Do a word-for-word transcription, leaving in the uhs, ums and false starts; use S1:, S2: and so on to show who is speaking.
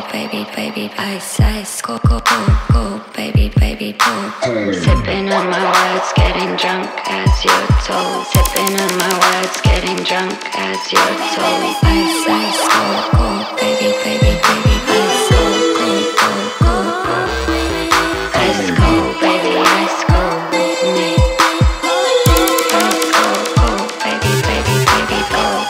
S1: baby, baby, ice, ice, go, go, go, go, baby, baby, go. Sipping on my words, getting drunk as you're told. Sipping on my words, getting drunk as you're told. Ice, ice, go, go, baby, baby, baby, ice, go, go, go, go. Ice, go, baby, ice, go, me. Ice, go, go, baby, baby, baby, go.